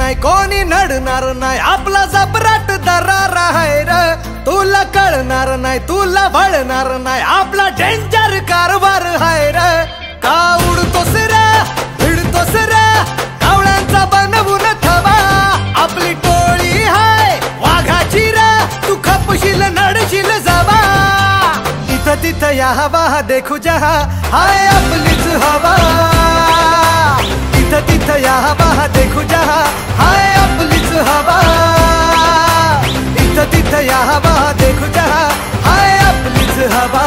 नाही कोणी नडणार नाही आपला जबराट दरार आहे र तुला कळणार नाही तुला वळणार नाही आपला डेंजर कारभार आहे र का उडतोस रे भिडतोस रे कावळ्यांचा बनवून थवा आपली टोळी हाय वाघाची रे तू खपशील नडशील जावा इथं तिथं या हवा देखू जहा हाय आपलीच हवा इथं तिथं या हवा देखू जहा हाय आपलीच हवा इथं तिथं या हवा देखू जहा हाय आपलीच हवा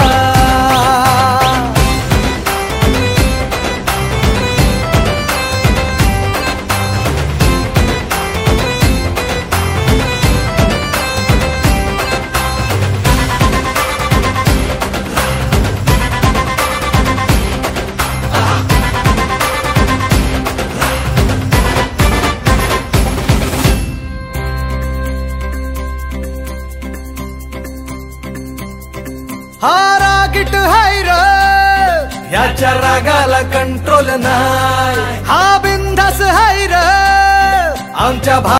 हा रागीट हाय र याच्या रागाला कंट्रोल नाही हा बिंदास हाय र आमच्या